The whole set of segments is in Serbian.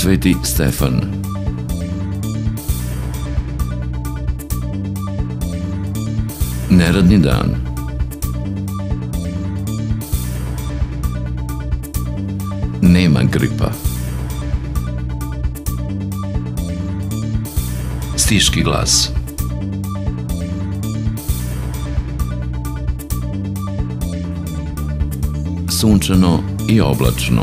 Sveti Stefan. Neradni dan. Nema gripa. Stiški glas. Sunčano i oblačno.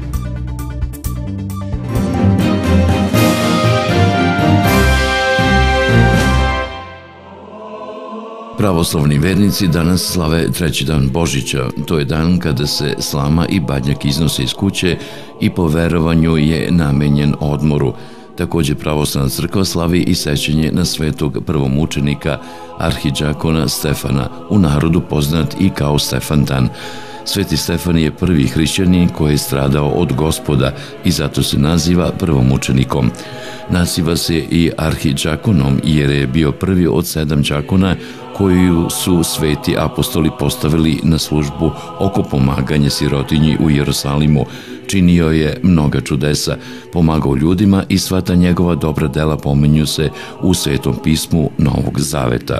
Pravoslavni vernici danas slave treći dan Božića. To je dan kada se slama i badnjak iznose iz kuće i po verovanju je namenjen odmoru. Također Pravoslavna crkva slavi i sećanje na svetog prvomučenika arhidžakona Stefana, u narodu poznat i kao Stefan dan. Sveti Stefan je prvi hrišćanin koji je stradao od Gospoda i zato se naziva prvomučenikom. Naziva se i arhidžakonom jer je bio prvi od 7 đakona koju su sveti apostoli postavili na službu oko pomaganja sirotinji u Jerusalimu. Činio je mnoga čudesa, pomagao ljudima i sva ta njegova dobra dela pominju se u Svetom pismu Novog Zaveta.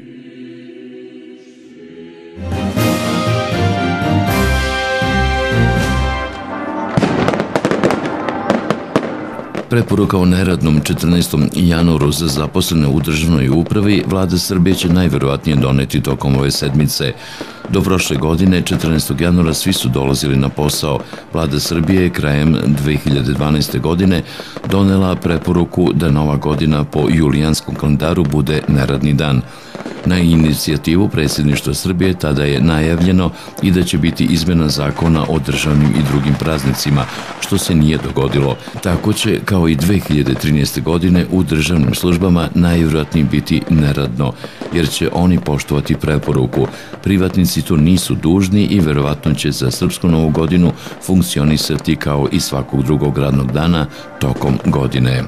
Preporuka o neradnom 14. januaru za zaposlene u državnoj upravi Vlada Srbije će najverovatnije doneti tokom ove sedmice. Do prošle godine, 14. januara, svi su dolazili na posao. Vlada Srbije je krajem 2012. godine donela preporuku da nova godina po julijanskom kalendaru bude neradni dan. Na inicijativu predsjedništva Srbije tada je najavljeno i da će biti izmena zakona o državnim i drugim praznicima, što se nije dogodilo. Tako će, kao i 2013. godine, u državnim službama najvjerojatnije biti neradno, jer će oni poštovati preporuku. Privatnici to nisu dužni i verovatno će za srpsku novu godinu funkcionisati kao i svakog drugog radnog dana tokom godine.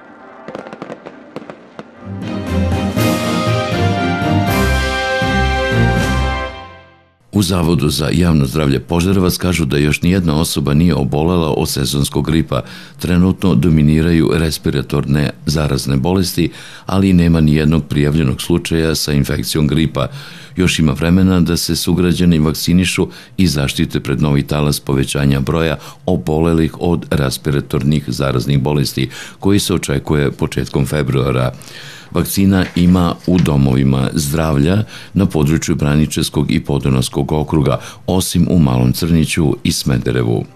U Zavodu za javno zdravlje Požarevac kažu da još nijedna osoba nije obolela od sezonskog gripa. Trenutno dominiraju respiratorne zarazne bolesti, ali nema nijednog prijavljenog slučaja sa infekcijom gripa. Još ima vremena da se sugrađani vakcinišu i zaštite pred novi talas povećanja broja obolelih od respiratornih zaraznih bolesti, koji se očekuje početkom februara. Vakcina ima u domovima zdravlja na području Braničevskog i Podunavskog okruga, osim u Malom Crniću i Smederevu.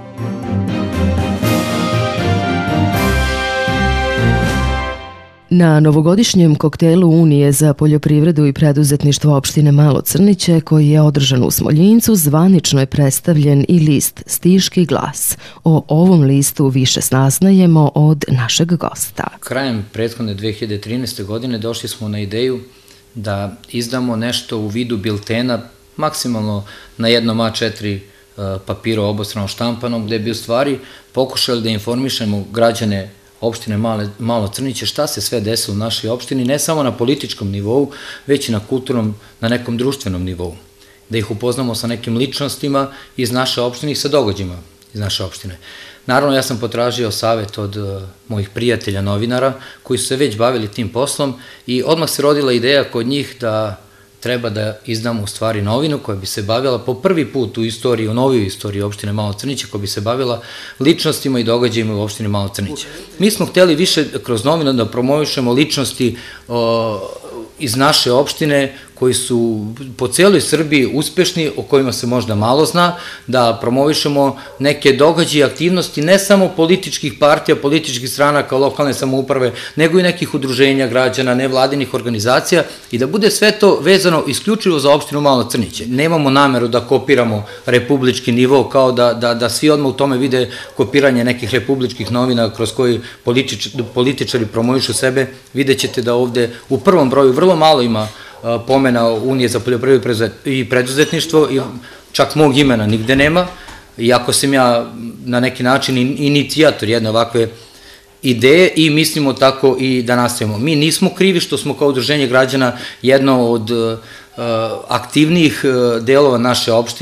Na novogodišnjem koktelu Unije za poljoprivredu i preduzetništvo opštine Malo Crniće, koji je održan u Smoljincu, zvanično je predstavljen i list Stiški glas. O ovom listu više saznajemo od našeg gosta. Krajem prethodne 2013. godine došli smo na ideju da izdamo nešto u vidu biltena, maksimalno na jednom A4 papira obostrano štampanom, gde bi u stvari pokušali da informišemo građane opštine Malo Crniće šta se sve desilo u našoj opštini, ne samo na političkom nivou, već i na kulturnom, na nekom društvenom nivou. Da ih upoznamo sa nekim ličnostima iz naše opštine i sa događajima iz naše opštine. Naravno, ja sam potražio savet od mojih prijatelja novinara koji su se već bavili tim poslom i odmah se rodila ideja kod njih da treba da izdamo u stvari novinu koja bi se bavila po prvi put u istoriji, u novijoj istoriji opštine Malo Crniće, koja bi se bavila ličnostima i događajima u opštini Malo Crniće. Mi smo hteli više kroz novinu da promovišemo ličnosti iz naše opštine koji su po cijeloj Srbiji uspešni, o kojima se možda malo zna, da promovišemo neke događaje i aktivnosti ne samo političkih partija, političkih stranaka, lokalne samouprave, nego i nekih udruženja građana, nevladinih organizacija i da bude sve to vezano isključivo za opštinu Malo Crniće. Nemamo nameru da kopiramo republički nivo, kao da svi odmah u tome vide kopiranje nekih republičkih novina kroz koji političari promovišu sebe. Vidjet ćete da ovde u prvom broju vrlo malo ima pomena Unije za poljoprivredu i preduzetništvo i čak mog imena nigde nema, iako sam ja na neki način inicijator jedne ovakve ideje i mislimo tako i da nastavimo. Mi nismo krivi što smo kao udruženje građana jedno od aktivnijih delova naše opštine.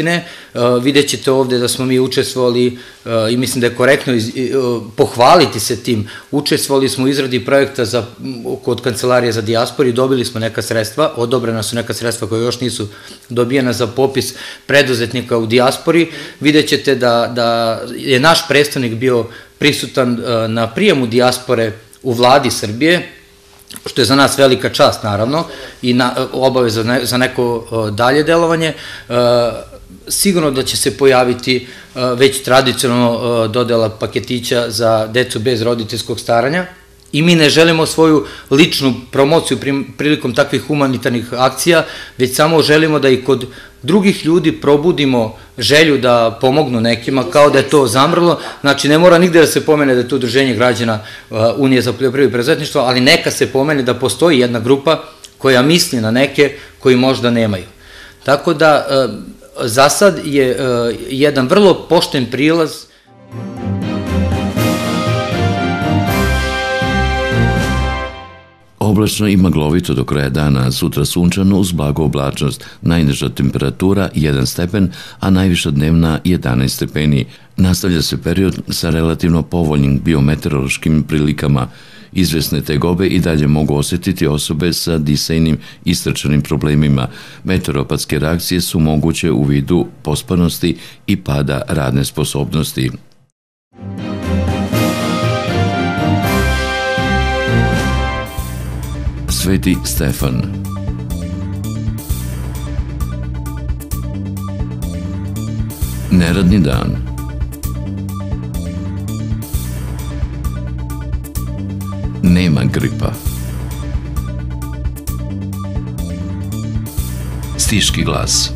vidjet ćete ovde da smo mi učestvovali i mislim da je korektno pohvaliti se tim. Učestvovali smo u izradi projekta kod Kancelarije za dijasporu i dobili smo neka sredstva, odobrena su neka sredstva koja još nisu dobijena za popis preduzetnika u dijaspori. Vidjet ćete da je naš predstavnik bio prisutan na prijemu dijaspore u vladi Srbije, što je za nas velika čast, naravno, i obaveza za neko dalje delovanje. Sigurno da će se pojaviti već tradicionalno dodela paketića za decu bez roditeljskog staranja i mi ne želimo svoju ličnu promociju prilikom takvih humanitarnih akcija, već samo želimo da i kod drugih ljudi probudimo želju da pomognu nekima, kao da je to zamrlo. Znači, ne mora nigde da se pomene da je to Udruženje građana Unije za poljoprivredu i preduzetništvo, ali neka se pomene da postoji jedna grupa koja misli na neke koji možda nemaju. Tako da, za sad je jedan vrlo pošten prilaz. Oblačno i maglovito do kraja dana, sutra sunčano uz blagu oblačnost, najniža temperatura 1 stepen, a najviša dnevna 11 stepeni. Nastavlja se period sa relativno povoljnim biometeorološkim prilikama. Izvesne tegobe i dalje mogu osjetiti osobe sa disajnim i srčanim problemima. Meteoropatske reakcije su moguće u vidu pospanosti i pada radne sposobnosti. Sveti Stefan. Neradni dan. Nema gripa. Stiški glas.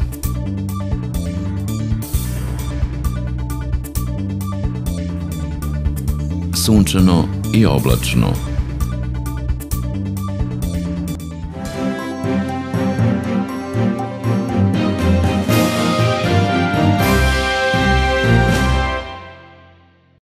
Sunčano i oblačno.